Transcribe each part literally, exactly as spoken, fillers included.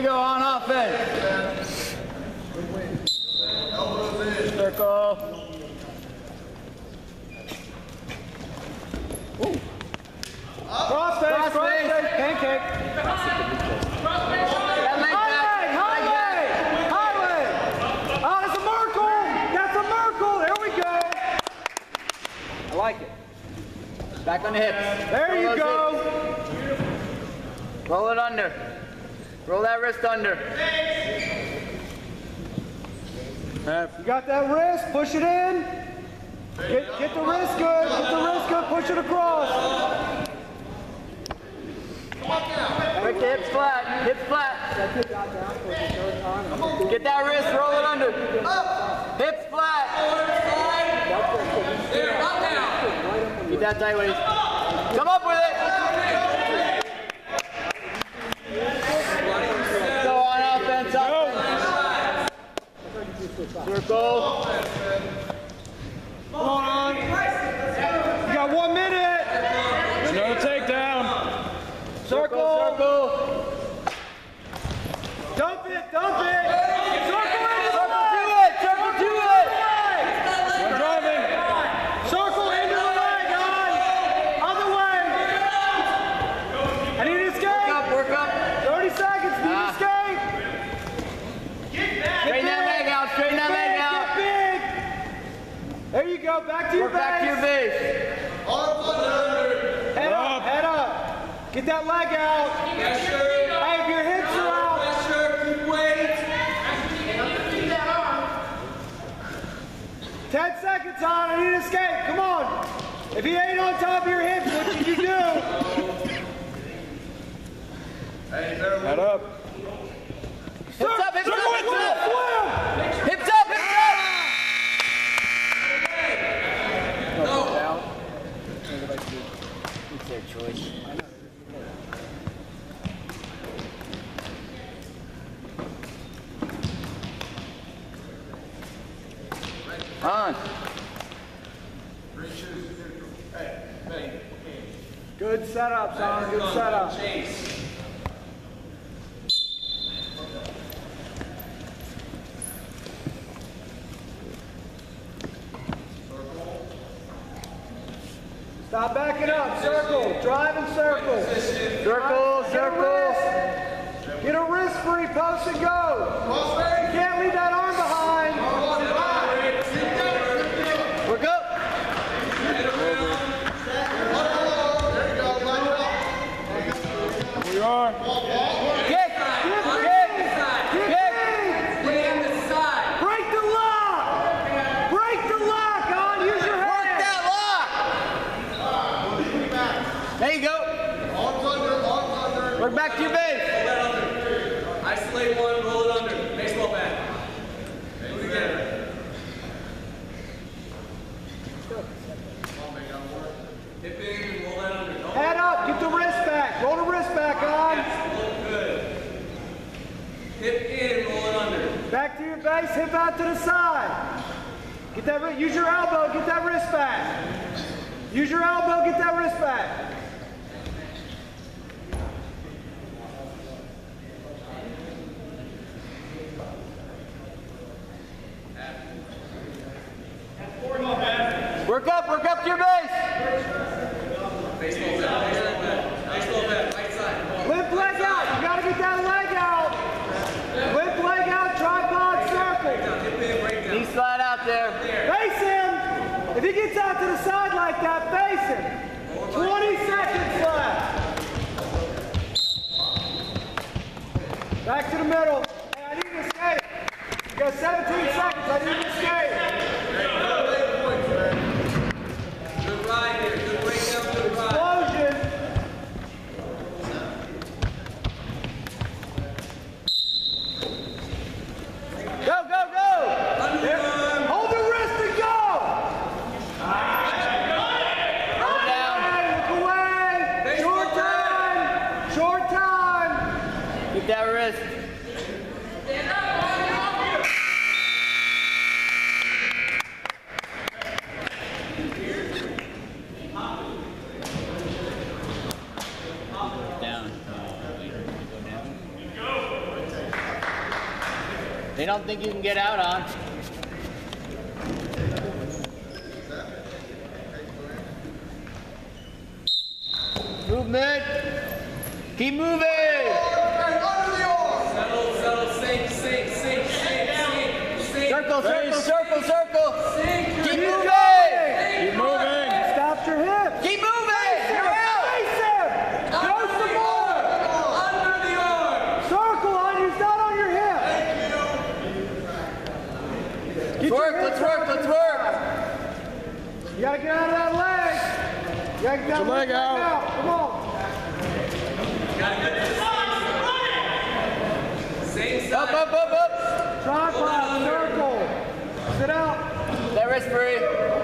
we go on offense. Circle. Ooh. Cross face, cross face, pancake. Highway, highway, highway. Oh, that's a Merkle. That's a Merkle. There we go. I like it. Back on the hips. There you go. Roll it under. Roll that wrist under. You got that wrist, push it in. Get, get the wrist good, get the wrist good, push it across. Break the hips flat, hips flat. Get that wrist, roll it under. Hips flat. Keep that tight waist. Come up with it. Go on offense, offense. Circle. Come on. You got one minute. No takedown. Circle. Circle. Dump it. Dump it. Circle into the leg. Circle to it. Circle to it. I'm driving. Circle into the leg, on. Other way. I need to escape. Work up. Work up. thirty seconds. Need to escape. Straighten that leg out. Straighten that leg out. Get big. There you go. Back to your base. Back to your base. Head up. Head up. Get that leg out. Hey, if your hips are out. Ten seconds on. I need to escape. Come on. If he ain't on top of your hips, what should you do? Head up. Hips up. Hips up. Hips up. Hips up. Hips up. No. It's their choice. On. Good setup, son. Good setup. Stop backing up. Circle. Drive and circle. Circle. Circle. Get a wrist free. Post and go. You can't leave that arm behind. Work up. We are. Kick. Kick. Kick. Kick. Break the lock. Break the lock, on. Use your head. Work that lock. There you go. Work back to your base. Isolate one, roll it under. Baseball bat. Do it again. Hip in and roll that under. Don't Head up. Get the wrist back. Roll the wrist back, on. Yes, roll it good. Hip in, roll it under. Back to your base. Hip out to the side. Get that. wri- Use your elbow. Get that wrist back. Use your elbow. Get that wrist back. Work up, work up to your base. Baseball bat, baseball bat. Baseball bat, right side. Limp leg out. You gotta get that leg out. Limp leg out, tripod circle. Hip in, break down. Knee slide out there. Face him. If he gets out to the side like that, face him. twenty seconds left. Back to the middle. Hey, I need to escape. You got seventeen seconds. I need to escape. Good ride here, good breakdown, good ride. Explosion. Go, go, go. Underarm. Hold the wrist and go. Hold down. Look away. Short time. Short time. Keep that wrist. Down. They don't think you can get out on. Movement. Keep moving. Settle, settle, sink, sink, sink, sink, sink, sink. Circle, circle, circle, circle. Sink. Keep moving. Keep moving. Stop your hips. Keep moving. You're out. Face him. Go some more. Under the arm. Circle on you. It's not on your hip. Let's work, let's work, let's work. You gotta get out of that leg. You gotta get your that leg out. Come on. Same side. Up, up, up, up. Tripod, circle. Sit out. That wrist free.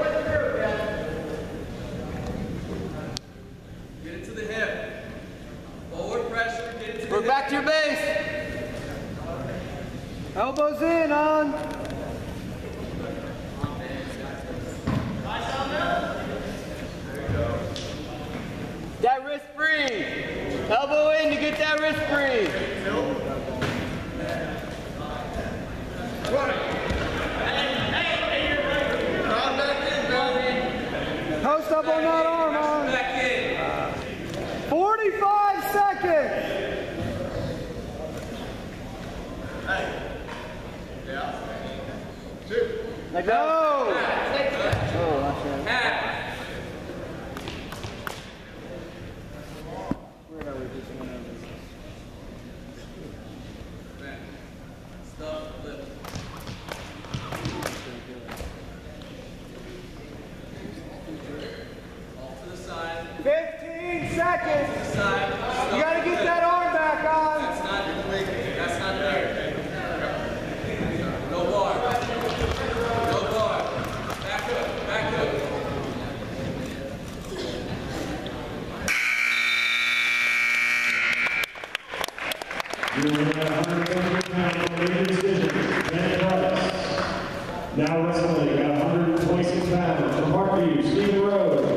Get it to the hip. Forward pressure, get it to the Work hip. back to your base. Elbows in on. That wrist free. Elbow in to get that wrist free. Post up on that arm on. Back in. forty-five seconds. Let go. Half. Stuff, lift. Off to the side. fifteen seconds. Side. You gotta get that arm back on. That's not, that's not there. No bar. No bar. Back up, back up. Now wrestling at one hundred twenty-six pounds from Parkview, Stephen Rose.